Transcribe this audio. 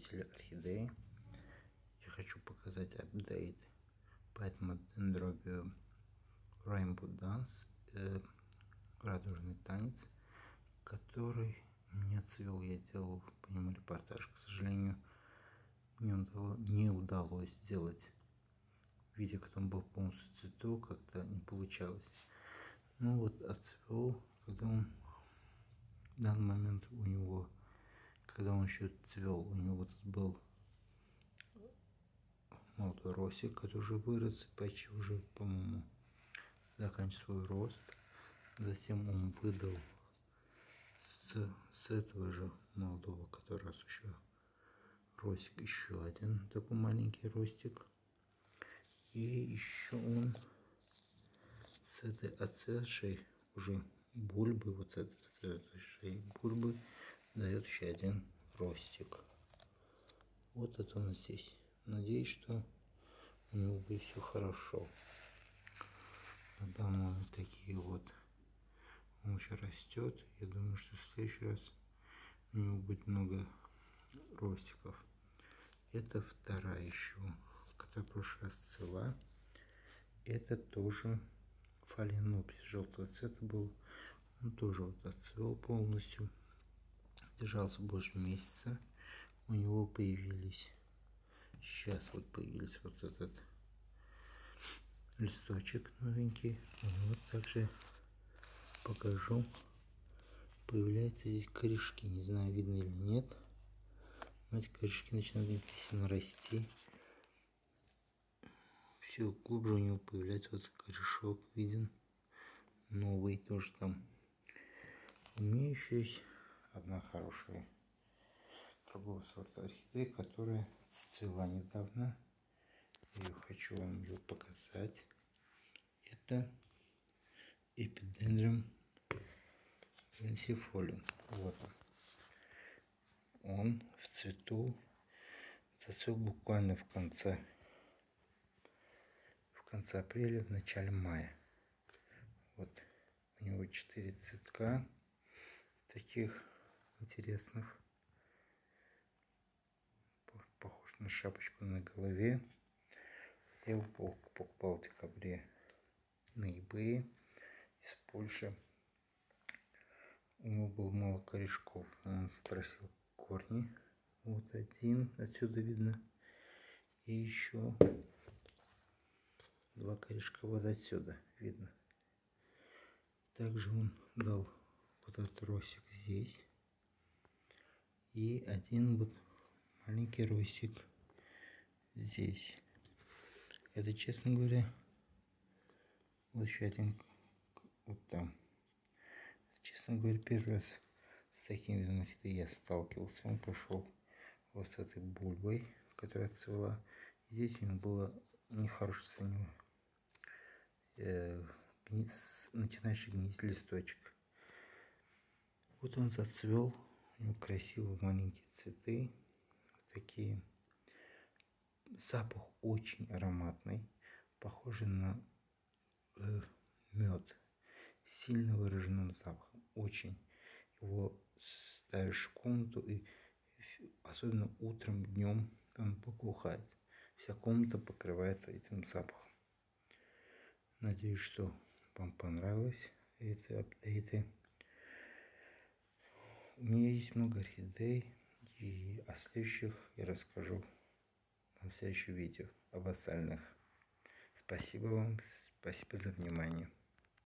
любители орхидеи. Я хочу показать апдейт по этому дендробию Rainbow Dance, радужный танец, который мне цвел. Я делал по нему репортаж. К сожалению, не удалось сделать видео, когда он был полностью цвету, как-то не получалось. Ну вот, отцвел, когда он в данный момент у него, когда он еще цвел, у него вот был молодой ростик, который уже вырос, почти уже, по-моему, заканчивает свой рост. Затем он выдал с этого же молодого, который раз еще ростик, еще один такой маленький ростик. И еще он с этой отцветшей уже бульбы, вот этой отцветшей бульбы, дает еще один ростик. Вот это он здесь. Надеюсь, что у него будет все хорошо. На данный момент такие вот. Он еще растет. Я думаю, что в следующий раз у него будет много ростиков. Это вторая еще, которая в прошлый раз цвела. Это тоже фаленопсис желтого цвета был. Он тоже вот отцвел полностью. Держался больше месяца. У него появились, сейчас вот появился вот этот листочек новенький. Вот также покажу. Появляются здесь корешки. Не знаю, видно или нет. Но эти корешки начинают сильно расти. Все глубже у него появляется вот корешок. Виден. Новый тоже там. У меня еще есть одна хорошая другого сорта орхидеи, которая зацвела недавно. Я хочу вам ее показать. Это Epidendrum lancifolium. Вот он в цвету. Зацвел буквально в конце апреля, в начале мая. Вот у него 4 цветка таких интересных. Похож на шапочку на голове. Я его покупал в декабре на eBay из Польши. У него было мало корешков. Он спросил корни. Вот один, отсюда видно. И еще 2 корешка вот отсюда видно. Также он дал вот этот ростик здесь. И один вот маленький ростик здесь. Это, честно говоря, вот еще один вот там. Честно говоря, первый раз с таким видом орхидеи я сталкивался. Он пошел вот с этой бульбой, которая отцвела. Здесь у него было нехорошее состояние. Начинающий гнить листочек. Вот он зацвел. У него красивые маленькие цветы. Такие. Запах очень ароматный. Похожий на мед. Сильно выраженным запахом. Очень. Его ставишь в комнату, и особенно утром, днем он благоухает. Вся комната покрывается этим запахом. Надеюсь, что вам понравилось эти апдейты. У меня есть много орхидей, и о следующих я расскажу в следующем видео об остальных. Спасибо вам, спасибо за внимание.